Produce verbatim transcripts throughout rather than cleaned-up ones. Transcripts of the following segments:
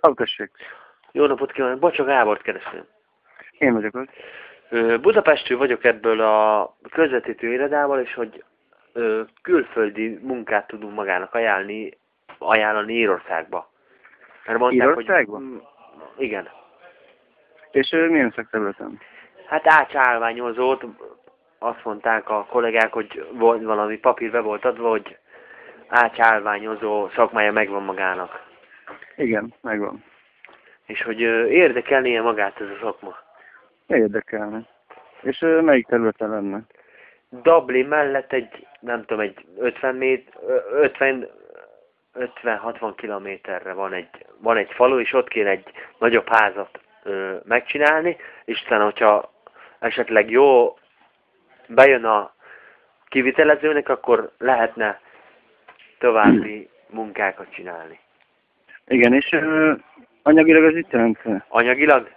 Hallgassék. Jó napot kívánok, Bacsa Gábort keresem. Én vagyok az. Budapestről vagyok ebből a közvetítő irodával, és hogy ö, külföldi munkát tudunk magának ajánlni, ajánlani Írországba. Mert mondták, Írországba? Hogy, igen. És ő milyen szakterületen? Hát átsálványozót, azt mondták a kollégák, hogy volt valami papír be volt adva, hogy átsálványozó szakmája megvan magának. Igen, megvan. És hogy ö, érdekelnie magát ez a szakma. Érdekelne. És ő melyik területen lenne? Dublin mellett egy, nem tudom, egy ötven mét, ötven, ötven-hatvan kilométerre van egy, van egy falu, és ott kéne egy nagyobb házat ö, megcsinálni, és utána, hogyha esetleg jó bejön a kivitelezőnek, akkor lehetne további munkákat csinálni. Igen, és ö, anyagilag az itt jelent? Anyagilag?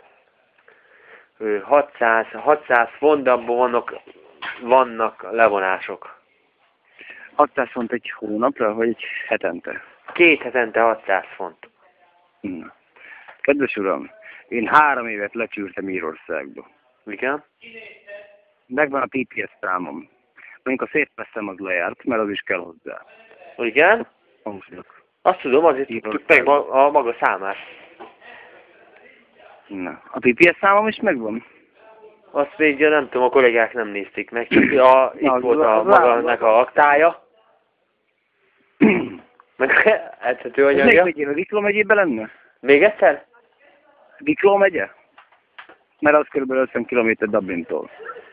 Ö, hatszáz, hatszáz font, abban vannak, vannak levonások. hatszáz font egy hónapra, vagy egy hetente? Két hetente hatszáz font. Na. Kedves uram, én három évet lecsűrtem Írországba. Igen? Megvan a pé pé es számom. Mondjuk a szétveszem, az lejárt, mert az is kell hozzá. Igen? Hangzok. Azt tudom, azért tudtuk meg a, a maga számát. Na, a pé pé es számom is megvan? Azt még nem tudom, a kollégák nem nézték meg, csak a, itt Na, volt a magának a aktája. Meg ehető Ez anyagja. melyik megyében? Vikló megyében lenne? Még egyszer? Vikló megye? Mert az kb. ötven kilométer Dublintól.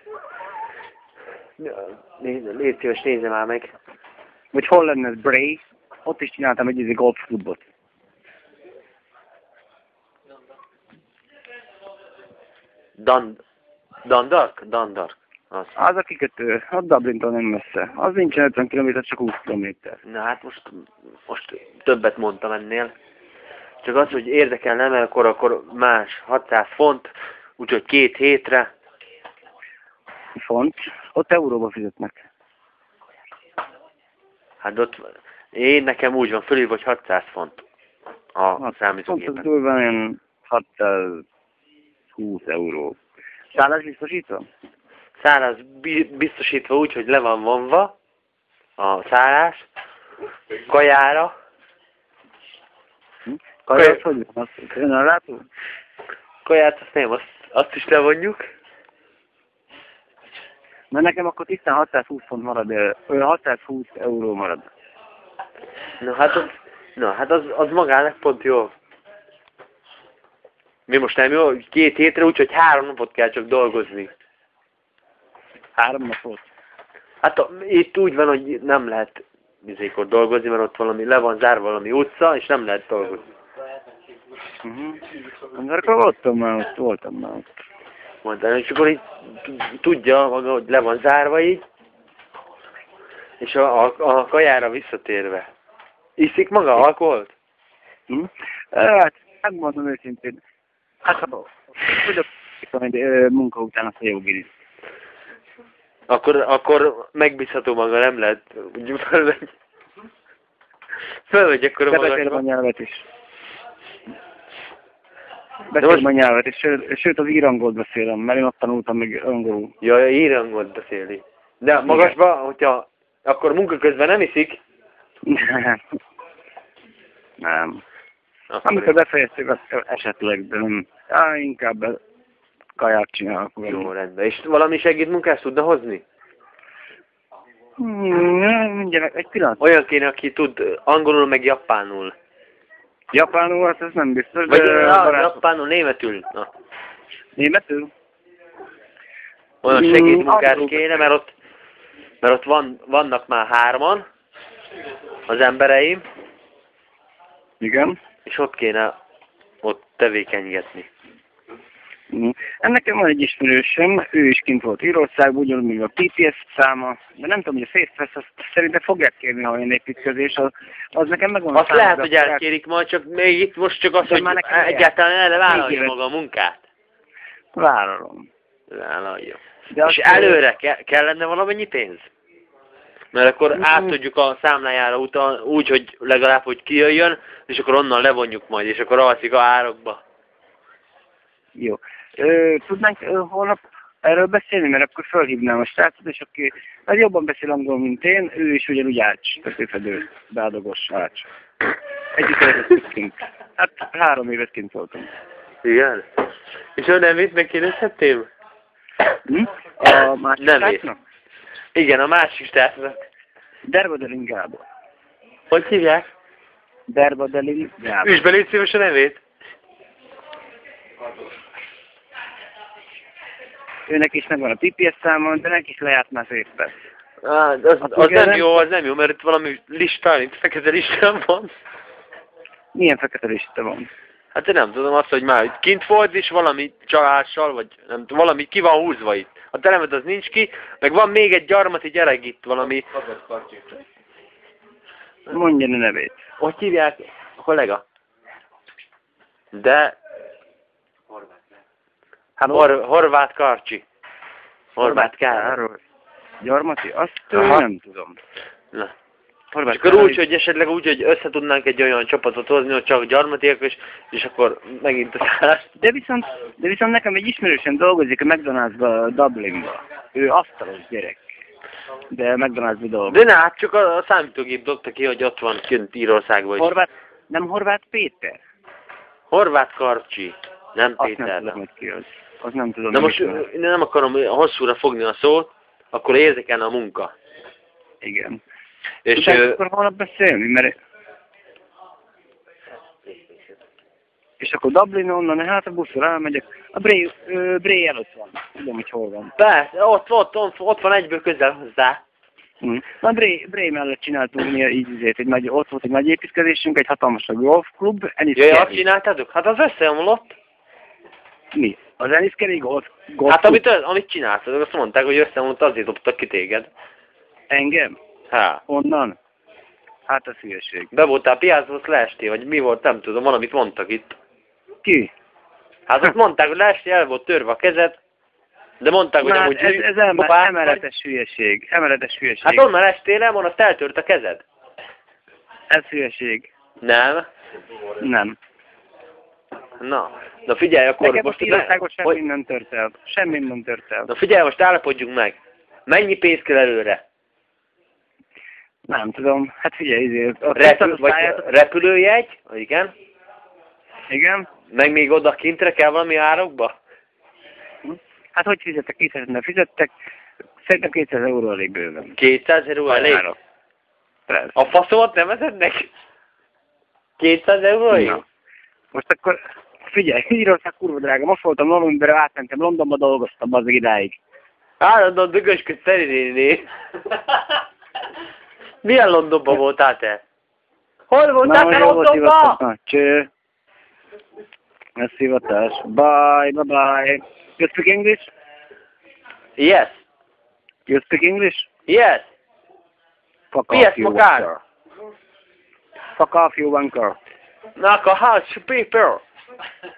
Légy szíves, nézze már meg. Vagy hol lenne ez? Bray? Ott is csináltam egy golfklubot. Dan... Dandark? Dandark. Az. Az a kikötő, a Dublintól nem messze. Az nincsen ötven kilométer, csak húsz kilométer. Na hát most, most többet mondtam ennél. Csak az, hogy érdekel nem, mert akkor, akkor más, hatszáz font, úgyhogy két hétre. Font. Ott euróba fizetnek. Hát ott, én nekem úgy van fölül, hogy hatszáz font a számítógépen. Font az durván olyan hatszázhúsz euró. Szállás biztosítva? Szállás biztosítva úgy, hogy le van vonva a szállás, kajára. Hm? Kaja, az hogy van? Azt önellátó? Kaját azt nem, azt, azt is levonjuk. Mert nekem akkor tisztán hatszázhúsz font marad, olyan hatszázhúsz euró marad. Na hát az, na, hát az, az magának pont jó. Mi most nem jó? Két hétre, úgyhogy három napot kell csak dolgozni. Három napot? Hát a, itt úgy van, hogy nem lehet bizékor dolgozni, mert ott valami, le van zárva valami utca, és nem lehet dolgozni. Uh-huh. Akkor voltam már ott, voltam már ott. Mondtam, és akkor így tudja maga, hogy le van zárva így, és a, a, a kajára visszatérve. Iszik maga alkoholt? Hm? Hát, megmondom őszintén. Hát, ha tudok, hogy munka után azt a jogirit. Akkor, akkor megbízható maga, nem lehet úgy fölvegy. Fölvegy akkor a De magasba. beszélem a nyelvet is. Beszélem most... a nyelvet, és sőt az írangolt beszélem, mert én ott tanultam meg angolul. Jaj, írangolt beszélni. De magasba, hogyha akkor munka közben nem iszik? Nem. Nem. Akkor amikor befejeztük, azt esetleg, de nem. Ja, inkább kaját csinálok. Jó, rendben. És valami segédmunkást tudna hozni? Hmm, mindjárt, egy pillanat. Olyan kéne, aki tud angolul meg japánul. Japánul, hát ez nem biztos, Vagy de... ja, barát... japánul, németül. Na. Németül? Olyan Mm, segédmunkás angolul. kéne, mert ott, mert ott van, vannak már hárman az embereim, Igen. és ott kéne ott tevékenygetni. Mm. Nekem van egy ismerősöm, ő is kint volt Írországban, ugyanúgy, mint a pé pé es száma, de nem tudom, hogy a szétvesz, azt szerintem fogják kérni, ha olyan építkezés, az, az nekem megvan. Azt lehet, hogy elkérik majd, csak még itt most csak az, de hogy egyáltalán erre vállalja maga a munkát. Vállalom. Vállalja. De és előre ke kellene valamennyi pénz? Mert akkor átadjuk a számlájára utal, úgy, hogy legalább, hogy kijöjjön, és akkor onnan levonjuk majd, és akkor alszik a árokba. Jó. Ö, tudnánk ö, holnap erről beszélni, mert akkor felhívnám a srácot, és aki hát jobban beszél angol, mint én, ő is ugyanúgy ács, tetőfedő, beadagos ács. Együtt érettünk kint. Hát három évet kint voltunk. Igen? És ő nem vitt, megkérdezhetném? Hm? A másik Nem srácnak? Igen, a másik srácnak. Derbadelin Gábor. Hogy hívják? Derbadelin Gábor. Üsd be, légy szíves a nevét. Őnek is megvan a pé pé es számon, de neki is lejárt már éppen. Á, az, az nem jó, az nem jó, mert itt valami lista, itt fekete listán van. Milyen fekete lista van? Hát én nem tudom azt, hogy már itt kint volt, és valami csalással, vagy nem tudom, valami ki van húzva itt. A telemet az nincs ki, meg van még egy gyarmati gyerek itt, valami... Mondja a nevét. Hogy hívják? A kollega? De... Hát Hor Horváth Karcsi. Horváth Károly. Gyarmati? Azt Aha. nem tudom. Na. Horváth És akkor Károly... úgy, hogy esetleg úgy, hogy össze tudnánk egy olyan csapatot hozni, hogy csak gyarmatiak, és, és akkor megint a szállás. De viszont, de viszont nekem egy ismerősen dolgozik a McDonald'sba, Dublinba. Ő asztalos gyerek. De McDonald'sba dolgozik. De ne, hát csak a, a számítógép dobta ki, hogy ott van kint Írországban is. Horváth, nem Horváth Péter? Horváth Karcsi, nem Azt Péter. nem tudom, hogy ki az. Azt nem tudom. Na most én nem akarom hosszúra fogni a szót, akkor érdekelne a munka. Igen. És Tudják ő... akkor holnap beszélni, mert... És akkor Dublin onnan, hát a buszra elmegyek. A Bray, uh, Bray előtt van. Tudom, hogy hol van. Persze, ott, ott, ott, ott van egyből közel hozzá. Mm. Na, Bray, Bray mellett csináltunk mi így azért, egy nagy, ott volt egy nagy építkezésünk, egy hatalmas golfklub. Jaj, azt csináltátok? Hát az összeomlott. Mi? Az Eniskerei golf, golf Hát amit, amit csináltatok, azt mondták, hogy összeomlott, azért dobtak ki téged. Engem? Há. Onnan? Hát az hülyeség. Be voltál piáchoz leestél, vagy mi volt, nem tudom, valamit mondtak itt. Ki? Hát azt mondták, hogy leestél, el volt törve a kezed, de mondták, hogy Na, amúgy... ez, ez emel, emeletes hülyeség. Emeletes hülyeség. Hát onnan estél el, azt eltört a kezed. Ez hülyeség. Nem. Nem. Na, na figyelj, akkor Nekem most... most Írországot semmi hogy... nem tört el. Semmi nem tört el. Na figyelj, most állapodjunk meg. Mennyi pénz kell előre? Nem tudom. Hát figyelj, ezért. Repül, vagy repülőjegy? Igen. Igen. Meg még oda kintre kell valami árokba? Hát hogy fizettek? kétszáz fizettek. Szerintem kétszáz euró elég bőven. kétszáz euró elég? Persze. A faszomat nem eszednek? kétszáz euróig? Na. Most akkor figyelj, Írország kurva drága. Most voltam novemberre, átmentem Londonba, dolgoztam az idáig. Állandóan dögösködsz Szerinné. Milyen Londonban voltál te? Hol voltál te Londonban? Cső. Ez hivatás. Bye, bye bye. You speak English? Yes. You speak English? Yes. Fuck Yes, off, you Makar. wanker. Fuck off, you wanker. Knock a house paper.